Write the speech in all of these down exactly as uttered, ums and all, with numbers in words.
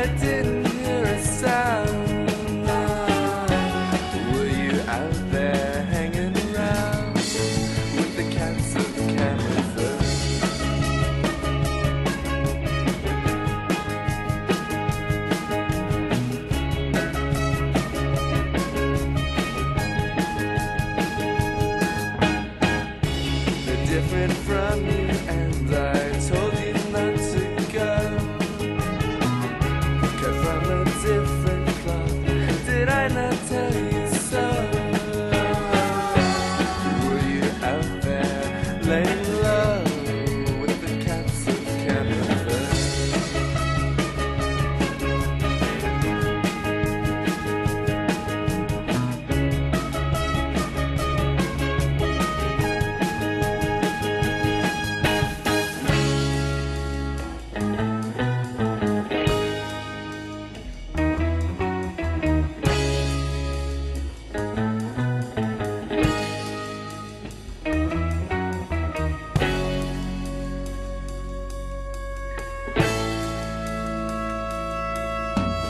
I didn't hear a sound. Were you out there hanging around with the cats of Camerford? They're different from you, and I told you not to go. Cut from a different cloth, did I not tell you so? Were you out there laying low with the cats of Camerford?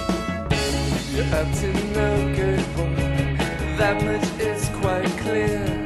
You're up to no good, boy, that much is quite clear.